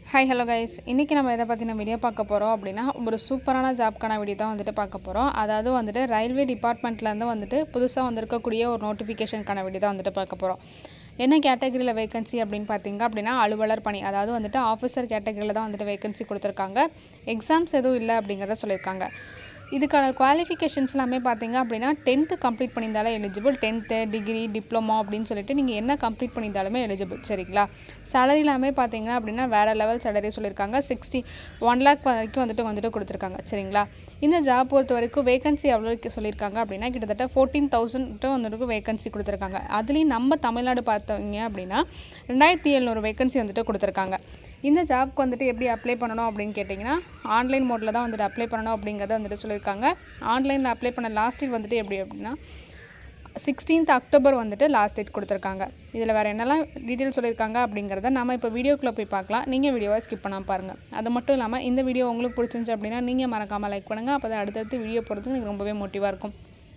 Hi hello guys, இன்றைக்கி நம்ம எதை பற்றின வீடியோ பார்க்க போகிறோம் அப்படின்னா, ஒரு சூப்பரான ஜாப்க்கான வீடியோ தான் வந்துட்டு பார்க்க போகிறோம். அதாவது வந்துட்டு ரயில்வே டிபார்ட்மெண்ட்லேருந்து வந்துட்டு புதுசாக வந்திருக்கக்கூடிய ஒரு நோட்டிஃபிகேஷனுக்கான வீடியோ தான் வந்துட்டு பார்க்க போகிறோம். என்ன கேட்டகரியில் வேகன்சி அப்படின்னு பார்த்தீங்க அப்படின்னா, அலுவலர் பணி, அதாவது வந்துட்டு ஆஃபீஸர் கேட்டகரியில் தான் வந்துட்டு வேகன்சி கொடுத்துருக்காங்க. எக்ஸாம்ஸ் எதுவும் இல்லை அப்படிங்கிறத சொல்லியிருக்காங்க. இதுக்கான குவாலிஃபிகேஷன்ஸ் எல்லாமே பார்த்தீங்க அப்படின்னா 10th கம்ப்ளீட் பண்ணியிருந்தாலும் எலிஜிபிள். 10th டிகிரி டிப்ளமோ அப்படின்னு சொல்லிட்டு நீங்கள் என்ன கம்ப்ளீட் பண்ணியிருந்தாலுமே எலிஜிபிள். சரிங்களா? சேலரி எல்லாமே பார்த்தீங்க அப்படின்னா வேறு லெவல் சேலரி சொல்லியிருக்காங்க. 1 lakh வரைக்கும் வந்துட்டு கொடுத்துருக்காங்க. சரிங்களா? இந்த ஜாப் பொறுத்த வரைக்கும் வேகன்சி எவ்வளோ சொல்லியிருக்காங்க அப்படின்னா கிட்டத்தட்ட 14,000 வந்துட்டு வேகன்சி கொடுத்துருக்காங்க. அதுலேயும் நம்ம தமிழ்நாடு பார்த்தவங்க அப்படின்னா 2,700 வேகன்சி வந்துட்டு கொடுத்துருக்காங்க. இந்த ஜாப்க்கு வந்துட்டு எப்படி அப்ளை பண்ணணும் அப்படின்னு கேட்டிங்கன்னா, ஆன்லைன் மோடில் தான் வந்துட்டு அப்ளை பண்ணணும் அப்படிங்கிறத வந்துட்டு சொல்லியிருக்காங்க. ஆன்லைனில் அப்ளை பண்ண லாஸ்ட் டேட் வந்துட்டு எப்படி அப்படின்னா 16th October வந்துட்டு லாஸ்ட் டேட் கொடுத்துருக்காங்க. இதில் வேறு என்னெல்லாம் டீட்டெயில் சொல்லியிருக்காங்க அப்படிங்கிறத நம்ம இப்போ வீடியோக்குள்ளே போய் பார்க்கலாம். நீங்கள் வீடியோவை ஸ்கிப் பண்ணாமல் பாருங்கள். அது மட்டும் இல்லாமல் இந்த வீடியோ உங்களுக்கு பிடிச்சிருந்துச்சு அப்படின்னா நீங்கள் மறக்காமல் லைக் பண்ணுங்கள். அப்போ தான் அடுத்தடுத்து வீடியோ போடுறது எனக்கு ரொம்பவே மோட்டிவாக இருக்கும்.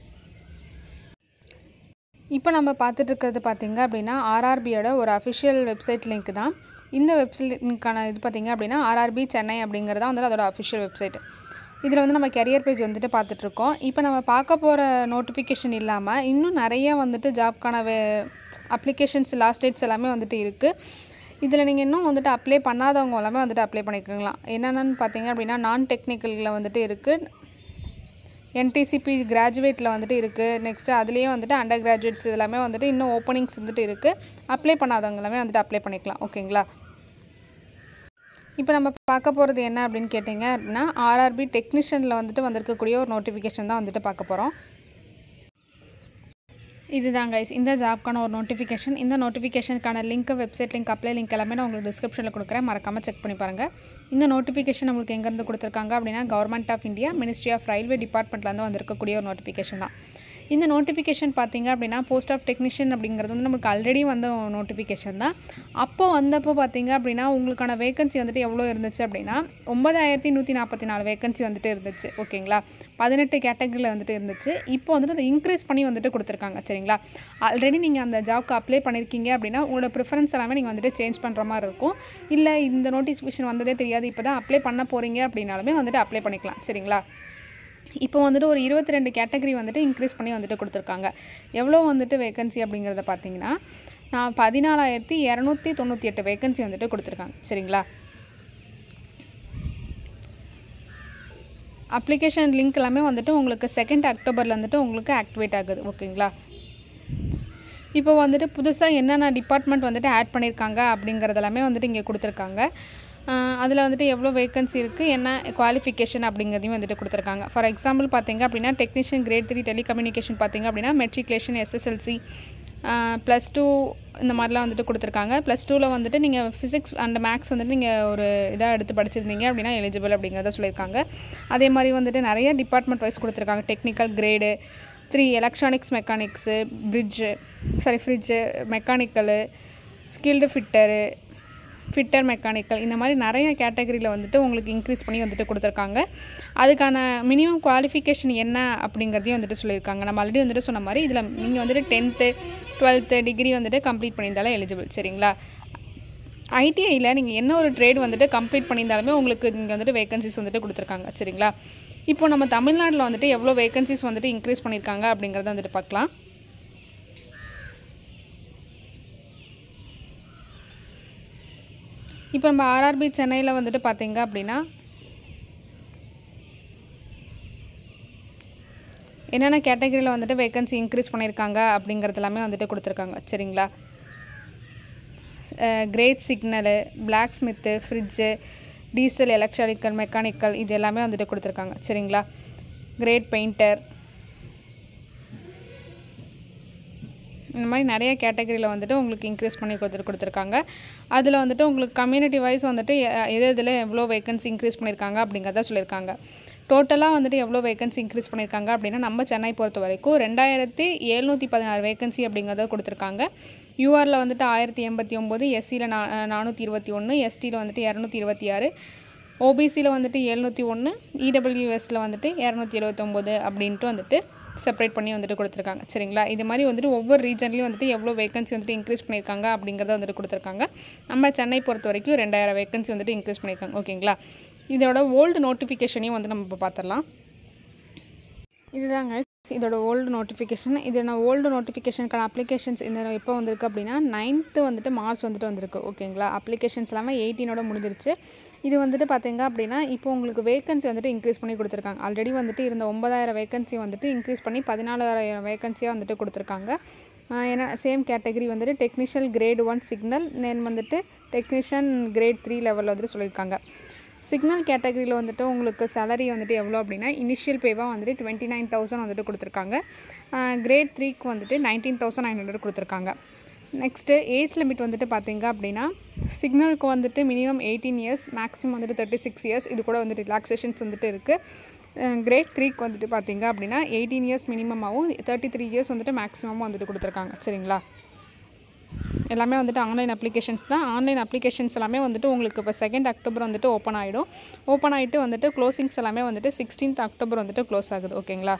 இப்போ நம்ம பார்த்துட்டு இருக்கிறது பார்த்திங்க அப்படின்னா ஆர்ஆர்பியோட ஒரு அஃபிஷியல் வெப்சைட் லிங்க் தான். இந்த வெப்சைட்க்கான இது பார்த்திங்க அப்படின்னா ஆர்ஆர்பி சென்னை அப்படிங்கிறதா வந்து அதோட அஃபிஷியல் வெப்சைட். இதில் வந்து நம்ம கெரியர் பேஜ் வந்துட்டு பார்த்துட்ருக்கோம். இப்போ நம்ம பார்க்க போகிற நோட்டிஃபிகேஷன் இல்லாமல் இன்னும் நிறைய வந்துட்டு ஜாப்க்கான அப்ளிகேஷன்ஸ் லாஸ்ட் டேட்ஸ் எல்லாமே வந்துட்டு இருக்குது. இதில் நீங்கள் இன்னும் வந்துட்டு அப்ளை பண்ணாதவங்க எல்லாமே வந்துட்டு அப்ளை பண்ணிக்கலாம். என்னென்னு பார்த்தீங்க அப்படின்னா நான் டெக்னிக்கலில் வந்துட்டு இருக்குது, என்டிசிபி கிராஜுவேட்டில் வந்துட்டு இருக்குது. நெக்ஸ்ட்டு அதுலேயே வந்துட்டு அண்டர் கிராஜுவேட்ஸ் எல்லாமே வந்துட்டு இன்னும் ஓப்பனிங்ஸ் வந்துட்டு இருக்குது. அப்ளை பண்ணாதவங்க எல்லாமே வந்துட்டு அப்ளை பண்ணிக்கலாம். ஓகேங்களா? இப்போ நம்ம பார்க்க போகிறது என்ன அப்படின்னு கேட்டிங்க அப்படின்னா ஆர்ஆர்பி டெக்னீஷியனில் வந்துட்டு வந்திருக்கக்கூடிய ஒரு நோட்டிஃபிகேஷன் தான் வந்துட்டு பார்க்க போகிறோம். இதுதான் கைஸ் இந்த ஜாப்க்கான ஒரு நோட்டிஃபிகேஷன். இந்த நோட்டிஃபிகேஷனுக்கான link, website link, apply link எல்லாமே நான் உங்களுக்கு டிஸ்கிரிப்ஷனில் கொடுக்குறேன். மறக்காமல் செக் பண்ணி பாருங்கள். இந்த நோட்டிஃபிகேஷன் நம்மளுக்கு எங்கேருந்து கொடுத்துருக்காங்க அப்படின்னா government of India ministry of railway டிபார்ட்மெண்ட்லேருந்து வந்திருக்கக்கூடிய ஒரு நோட்டிஃபிகேஷன் தான். இந்த நோட்டிஃபிகேஷன் பார்த்திங்க அப்படின்னா போஸ்ட் ஆஃப் டெக்னீஷியன் அப்படிங்கிறது வந்து நமக்கு ஆல்ரெடி வந்த நோட்டிஃபிகேஷன் தான். வந்தப்போ பார்த்திங்க அப்படின்னா உங்களுக்கான வேகன்சி வந்துட்டு எவ்வளோ இருந்துச்சு அப்படின்னா 9,144 வேகன்சி வந்துட்டு இருந்துச்சு. ஓகேங்களா? 18 கேட்டகரியில் வந்துட்டு இருந்துச்சு. இப்போ வந்துட்டு அதை இன்க்ரீஸ் பண்ணி வந்துட்டு கொடுத்துருக்காங்க. சரிங்களா? ஆல்ரெடி நீங்கள் அந்த ஜாப்க்கு அப்ளை பண்ணியிருக்கீங்க அப்படின்னா உங்களோட ப்ரிஃபரன்ஸ் எல்லாமே நீங்கள் வந்துட்டு சேஞ்ச் பண்ணுற மாதிரி இருக்கும். இல்லை இந்த நோட்டிஃபிகேஷன் வந்ததே தெரியாது, இப்போ தான் அப்ளை பண்ண போகிறீங்க அப்படின்னாலுமே வந்துட்டு அப்ளை பண்ணிக்கலாம். சரிங்களா? இப்போ வந்துட்டு ஒரு 22 கேட்டகரி வந்துட்டு இன்க்ரீஸ் பண்ணி வந்துட்டு கொடுத்துருக்காங்க. எவ்வளோ வந்துட்டு வேகன்சி அப்படிங்கிறத பார்த்தீங்கன்னா 14,298 வேகன்சி வந்துட்டு கொடுத்துருக்காங்க. சரிங்களா? அப்ளிகேஷன் லிங்க் எல்லாமே வந்துட்டு உங்களுக்கு 2nd October வந்துட்டு உங்களுக்கு ஆக்டிவேட் ஆகுது. ஓகேங்களா? இப்போ வந்துட்டு புதுசாக என்னென்ன டிபார்ட்மெண்ட் வந்துட்டு ஆட் பண்ணியிருக்காங்க அப்படிங்கிறதெல்லாமே வந்துட்டு இங்கே கொடுத்துருக்காங்க. அதில் வந்துட்டு எவ்வளோ வேகன்சி இருக்குது, என்ன குவாலிஃபிகேஷன் அப்படிங்கிறதையும் வந்துட்டு கொடுத்துருக்காங்க. ஃபார் எக்ஸாம்பிள் பார்த்திங்க அப்படின்னா டெக்னீஷியன் கிரேட் 3 டெலிகம்யூனிகேஷன் பார்த்திங்க அப்படின்னா மெட்ரிகுலேஷன், SSLC, +2 இந்த மாதிரிலாம் வந்துட்டு கொடுத்துருக்காங்க. +2ல் வந்துட்டு நீங்கள் ஃபிசிக்ஸ் அண்ட் மேக்ஸ் வந்துட்டு நீங்கள் ஒரு இதாக எடுத்து படிச்சிருந்தீங்க அப்படின்னா எலிஜிபிள் அப்படிங்கிறத சொல்லியிருக்காங்க. அதே மாதிரி வந்துட்டு நிறைய டிபார்ட்மெண்ட் வைஸ் கொடுத்துருக்காங்க. Technical grade 3 electronics mechanics, fridge, mechanical, skilled fitter mechanical, இந்த மாதிரி நிறைய கேட்டகரியில் வந்துட்டு உங்களுக்கு இன்க்ரீஸ் பண்ணி வந்துட்டு கொடுத்துருக்காங்க. அதுக்கான மினிமம் குவாலிஃபிகேஷன் என்ன அப்படிங்கிறதையும் வந்துட்டு சொல்லியிருக்காங்க. நம்ம ஆல்ரெடி வந்துட்டு சொன்ன மாதிரி இதில் நீங்கள் வந்துட்டு 10th 12th டிகிரி வந்துட்டு கம்ப்ளீட் பண்ணியிருந்தாலும் எலிஜிபிள். சரிங்களா? ஐடிஐயில் நீங்கள் என்ன ஒரு ட்ரேட் வந்துட்டு கம்ப்ளீட் பண்ணியிருந்தாலுமே உங்களுக்கு இங்கே வந்துட்டு வேகன்சிஸ் வந்துட்டு கொடுத்துருக்காங்க. சரிங்களா? இப்போ நம்ம தமிழ்நாட்டில் வந்துட்டு எவ்வளோ வேகன்சிஸ் வந்துட்டு இன்க்ரீஸ் பண்ணியிருக்காங்க அப்படிங்கிறத வந்துட்டு பார்க்கலாம். இப்போ நம்ம ஆர்ஆர்பி சென்னையில் வந்துட்டு பார்த்திங்க அப்படின்னா என்னென்ன கேட்டகரியில் வந்துட்டு வேகன்சி இன்க்ரீஸ் பண்ணியிருக்காங்க அப்படிங்கிறது எல்லாமே வந்துட்டு கொடுத்துருக்காங்க. சரிங்களா? Grade signal, blacksmith, fridge, diesel, electronical, mechanical, இது எல்லாமே வந்துட்டு கொடுத்துருக்காங்க. சரிங்களா? கிரேட் பெயிண்டர், இந்த மாதிரி நிறைய கேட்டகரியில் வந்துட்டு உங்களுக்கு இன்க்ரீஸ் பண்ணி கொடுத்துருக்காங்க. அதில் வந்துட்டு உங்களுக்கு கம்யூனிட்டி வைஸ் வந்துட்டு இதில் எவ்வளோ வேகன்சி இன்க்ரீஸ் பண்ணியிருக்காங்க அப்படிங்கிறத சொல்லியிருக்காங்க. டோட்டலாக வந்துட்டு எவ்வளோ வேகன்சி இன்க்ரீஸ் பண்ணியிருக்காங்க அப்படின்னா நம்ம சென்னை பொறுத்த வரைக்கும் 2,716 வேகன்சி அப்படிங்கிறத கொடுத்துருக்காங்க. யூஆரில் வந்துட்டு 1089, எஸ்சியில் 421, எஸ்டியில் வந்துட்டு 226, ஓபிசியில் வந்துட்டு 701, இடபிள்யூஎஸில் வந்துட்டு 279 அப்படின்ட்டு வந்துட்டு செப்பரேட் பண்ணி வந்துட்டு கொடுத்துருக்காங்க. சரிங்களா? இது மாதிரி வந்துட்டு ஒவ்வொரு ரீஜன்லேயும் வந்துட்டு எவ்வளோ வேகன்சி வந்துட்டு இன்க்ரீஸ் பண்ணியிருக்காங்க அப்படிங்கிறத வந்துட்டு கொடுத்துருக்காங்க. நம்ம சென்னை பொறுத்த வரைக்கும் 2000 வேகன்சி வந்துட்டு இன்க்ரீஸ் பண்ணியிருக்காங்க. ஓகேங்களா? இதோட ஓல்டு நோட்டிஃபிகேஷனையும் வந்து நம்ம இப்போ பார்த்துடலாம். இதுதாங்க இதோட ஓல்டு நோட்டிஃபிகேஷன். இது நான் ஓல்டு நோட்டிஃபிகேஷனுக்கான அப்ளிகேஷன்ஸ் இந்த எப்போ வந்திருக்கு அப்படின்னா 9th வந்துட்டு மார்ச் வந்துட்டு வந்திருக்கு. ஓகேங்களா? அப்ளிகேஷன்ஸ் எல்லாமே 18ஓட முடிஞ்சிருச்சு. இது வந்துட்டு பார்த்தீங்க அப்படின்னா இப்போ உங்களுக்கு வேகன்சி வந்துட்டு இன்க்ரீஸ் பண்ணி கொடுத்துருக்காங்க. ஆல்ரெடி வந்துட்டு இருந்த 9000 வேகன்சி வந்துட்டு இன்க்ரீஸ் பண்ணி 14000 வேகன்சியாக வந்துட்டு கொடுத்துருக்காங்க. ஏன்னா சேம் கேட்டகரி வந்துட்டு டெக்னீஷியல் கிரேட் 1 சிக்னல், தென் வந்துட்டு டெக்னீஷியன் கிரேட் 3 லெவலில் வந்துட்டு சொல்லியிருக்காங்க. சிக்னல் கேட்டகரியில் வந்துட்டு உங்களுக்கு சேலரி வந்துட்டு எவ்வளோ அப்படின்னா இனிஷியல் பேவாக வந்துட்டு 29,000 வந்துட்டு கொடுத்துருக்காங்க. கிரேட் 3க்கு வந்துட்டு 19,900 கொடுத்துருக்காங்க. நெக்ஸ்ட்டு ஏஜ் லிமிட் வந்துட்டு பார்த்தீங்க அப்படின்னா சிக்னலுக்கு வந்துட்டு மினிமம் 18 இயர்ஸ், மேக்ஸிமம் வந்துட்டு 36 இயர்ஸ். இது கூட வந்துட்டு ரிலாக்ஸேஷன்ஸ் வந்துட்டு இருக்குது. கிரேட் 3க்கு வந்துட்டு பார்த்தீங்க அப்படின்னா 18 இயர்ஸ் மினிமமாகவும் 33 இயர்ஸ் வந்துட்டு மேக்ஸிமமும் வந்துட்டு கொடுத்துருக்காங்க. சரிங்களா? எல்லாமே வந்துட்டு ஆன்லைன் அப்ளிகேஷன்ஸ் தான். ஆன்லைன் அப்ளிகேஷன்ஸ் எல்லாமே வந்துட்டு உங்களுக்கு இப்போ 2 அக்டோபர் வந்துட்டு ஓப்பன் ஆகிடும். ஓப்பன் ஆகிட்டு வந்துட்டு க்ளோசிங்ஸ் எல்லாமே வந்துட்டு 16th அக்டோபர் வந்துட்டு க்ளோஸ் ஆகுது. ஓகேங்களா?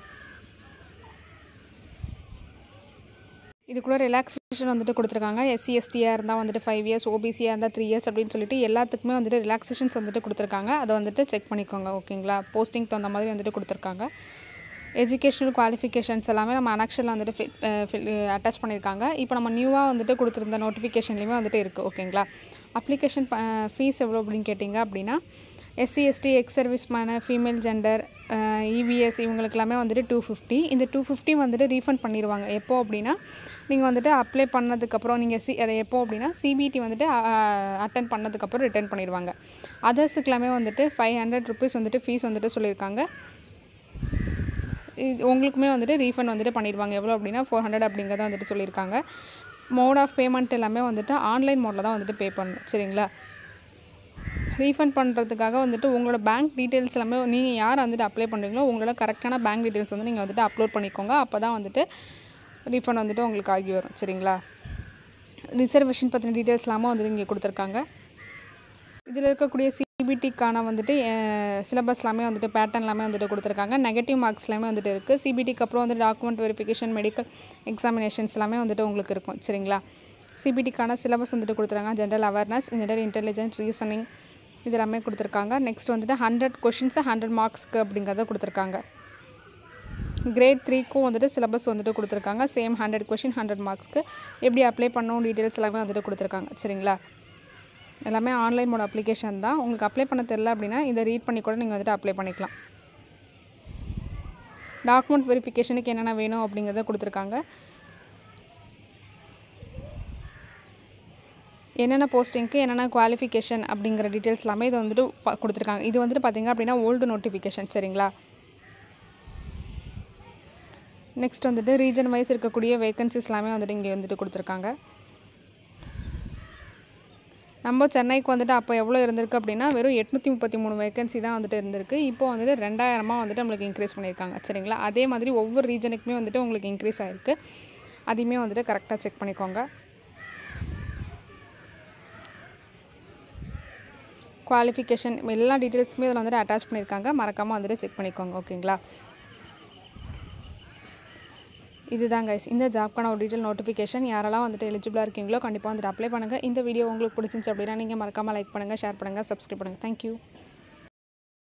இது கூட ரிலாக்ஸேஷன் வந்துட்டு கொடுத்துருக்காங்க. எஸ்சி எஸ்டியாக இருந்தால் வந்துட்டு 5 இயர்ஸ், ஓபிசியாக இருந்தால் 3 இயர்ஸ் அப்படின்னு சொல்லிட்டு எல்லாத்துக்குமே வந்துட்டு ரிலாக்ஸேஷன்ஸ் வந்துட்டு கொடுத்துருக்காங்க. அதை வந்துட்டு செக் பண்ணிக்கோங்க. ஓகேங்களா? போஸ்டிங் தகுந்த மாதிரி வந்துட்டு கொடுத்துருக்காங்க. எஜுகேஷனல் குவாலிஃபிகேஷன்ஸ் எல்லாமே நம்ம அனெக்ஷனில் வந்துட்டு அட்டாச் பண்ணியிருக்காங்க. இப்போ நம்ம நியூவாக வந்துட்டு கொடுத்துருந்த நோட்டிஃபிகேஷன்லேயுமே வந்துட்டு இருக்குது. ஓகேங்களா? அப்ளிகேஷன் ஃபீஸ் எவ்வளோ அப்படின்னு கேட்டிங்க அப்படின்னா SC ST ex service man, female gender, EPS இவங்களுக்கு எல்லாமே வந்துட்டு 250. இந்த 250 வந்துட்டு ரீஃபண்ட் பண்ணிடுவாங்க. எப்போ அப்படின்னா நீங்கள் வந்துட்டு அப்ளை பண்ணதுக்கப்புறம் நீங்கள் அதை எப்போ அப்படின்னா சிபிடி வந்துட்டு அட்டன் பண்ணதுக்கப்புறம் ரிட்டர்ன் பண்ணிடுவாங்க. அதர்ஸுக்கு எல்லாமே வந்துட்டு 500 rupees வந்துட்டு ஃபீஸ் வந்துட்டு சொல்லியிருக்காங்க. உங்களுக்குமே வந்துட்டு ரீஃபண்ட் வந்துட்டு பண்ணிடுவாங்க. எவ்வளோ அப்படின்னா 400 அப்படிங்கிறத வந்துட்டு சொல்லியிருக்காங்க. மோட் ஆஃப் பேமெண்ட் எல்லாமே வந்துட்டு ஆன்லைன் மோடில் தான் வந்துட்டு பே பண்ணணும். சரிங்களா? ரீஃபண்ட் பண்ணுறதுக்காக வந்துட்டு உங்களோட பேங்க் டீட்டெயில்ஸ் எல்லாமே நீங்கள் யார் வந்துட்டு அப்ளை பண்ணுறீங்களோ உங்களோட கரெக்டான பேங்க் டீட்டெயில்ஸ் வந்து நீங்கள் வந்துட்டு அப்லோட் பண்ணிக்கோங்க. அப்போ தான் வந்துட்டு ரீஃபண்ட் வந்துட்டு உங்களுக்கு ஆகி வரும். சரிங்களா? ரிசர்வேஷன் பற்றின டீட்டெயில்ஸ் எல்லாமே வந்துட்டு இங்கே கொடுத்துருக்காங்க. இதில் இருக்கக்கூடிய சிபிடிக்கான வந்துட்டு சிலபஸ் எல்லாமே வந்துட்டு பேட்டர்ன் எல்லாமே வந்துட்டு கொடுத்துருக்காங்க. நெகட்டிவ் மார்க்ஸ் எல்லாமே வந்துட்டு இருக்குது. சிபிடிக்கு அப்புறம் வந்து டாக்குமெண்ட் வெரிஃபிகேஷன், மெடிக்கல் எக்ஸாமினேஷன்ஸ் எல்லாமே வந்துட்டு உங்களுக்கு இருக்கும். சரிங்களா? சிபிடிக்கான சிலபஸ் வந்துட்டு கொடுத்துருக்காங்க. General awareness, general intelligence, reasoning இது எல்லாமே கொடுத்துருக்காங்க. நெக்ஸ்ட் வந்துட்டு 100 கொஷின்ஸு 100 மார்க்ஸ்க்கு அப்படிங்கிறத கொடுத்துருக்காங்க. கிரேட் 3க்கும் வந்துட்டு சிலபஸ் வந்துட்டு கொடுத்துருக்காங்க. சேம் 100 கொஷின் 100 மார்க்ஸ்க்கு எப்படி அப்ளை பண்ணணும் டீட்டெயில்ஸ் எல்லாமே வந்துட்டு கொடுத்துருக்காங்க. சரிங்களா? எல்லாமே ஆன்லைன் மோட் அப்ளிகேஷன் தான். உங்களுக்கு அப்ளை பண்ண தெரியல அப்படின்னா இதை ரீட் பண்ணி கூட நீங்கள் வந்துட்டு அப்ளை பண்ணிக்கலாம். டாக்குமெண்ட் வெரிஃபிகேஷனுக்கு என்னென்ன வேணும் அப்படிங்கிறத கொடுத்துருக்காங்க. என்னென்ன போஸ்டிங்க்கு என்னென்ன குவாலிஃபிகேஷன் அப்படிங்கிற டீட்டெயில்ஸ் எல்லாமே இது வந்துட்டு கொடுத்துருக்காங்க. இது வந்துட்டு பார்த்திங்க அப்படின்னா ஓல்டு நோட்டிஃபிகேஷன். சரிங்களா? நெக்ஸ்ட் வந்துட்டு ரீஜன் வைஸ் இருக்கக்கூடிய வேகன்சிஸ் எல்லாமே வந்துட்டு இங்கே வந்துட்டு கொடுத்துருக்காங்க. நம்ம சென்னைக்கு வந்துட்டு அப்போ எவ்வளோ இருந்திருக்கு அப்படின்னா வெறும் 833 வேகன்சி தான் வந்துட்டு இருந்திருக்கு. இப்போ வந்துட்டு 2000 வந்துட்டு நம்மளுக்கு இன்க்ரீஸ் பண்ணியிருக்காங்க. சரிங்களா? அதே மாதிரி ஒவ்வொரு ரீஜனுக்குமே வந்துட்டு உங்களுக்கு இன்க்ரீஸ் ஆகிருக்கு. அதையுமே வந்துட்டு கரெக்டாக செக் பண்ணிக்கோங்க. குவாலிஃபிகேஷன் எல்லா டீட்டெயில்ஸுமே இதில் வந்துட்டு அட்டாச் பண்ணியிருக்காங்க. மறக்காமல் வந்துட்டு செக் பண்ணிக்கோங்க. ஓகேங்களா? இதுதான் கைஸ் இந்த ஜாப்க்கான ஒரு டீட்டெயில் நோட்டிஃபிகேஷன். யாரெல்லாம் வந்துட்டு எலிஜிபிளாக இருக்கீங்களோ கண்டிப்பாக வந்துட்டு அப்ளை பண்ணுங்கள். இந்த வீடியோ உங்களுக்கு பிடிச்சிருந்துச்சு அப்படின்னா நீங்கள் மறக்காமல் லைக் பண்ணுங்கள், ஷேர் பண்ணுங்கள், சப்ஸ்கிரைப் பண்ணுங்கள். தேங்க்யூ.